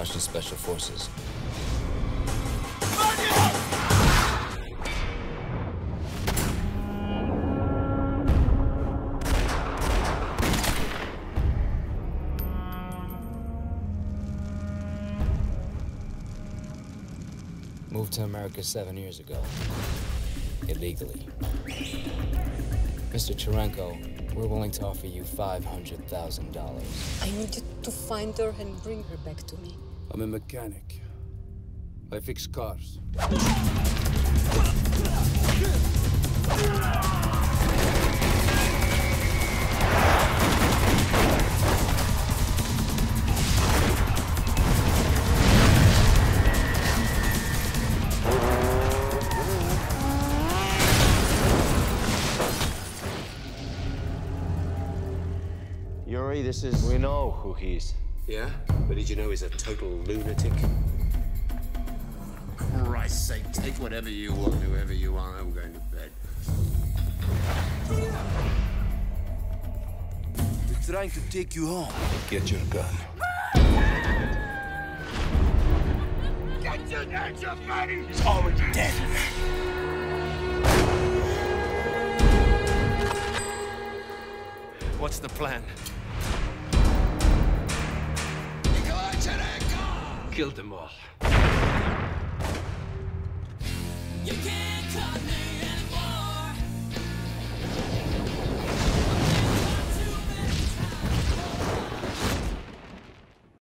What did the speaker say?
International Special Forces. Moved to America 7 years ago, illegally. Mr. Cherenko, we're willing to offer you $500,000. I need you to find her and bring her back to me. I'm a mechanic. I fix cars. Yuri, this is... We know who he is. Yeah? But did you know he's a total lunatic? Christ's sake, take whatever you want, whoever you are. I'm going to bed. We're trying to take you home. Get your gun. Get your hands up, buddy! He's already dead. What's the plan? Cherenko! Kill them all. You can't